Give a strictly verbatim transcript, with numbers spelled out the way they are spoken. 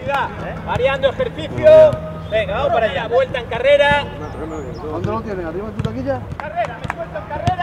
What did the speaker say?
velocidad. Variando ejercicio. Venga, vamos para allá. Vuelta en carrera. ¿Dónde lo tienes? ¿Arriba en tu taquilla? Carrera, me suelto en carrera.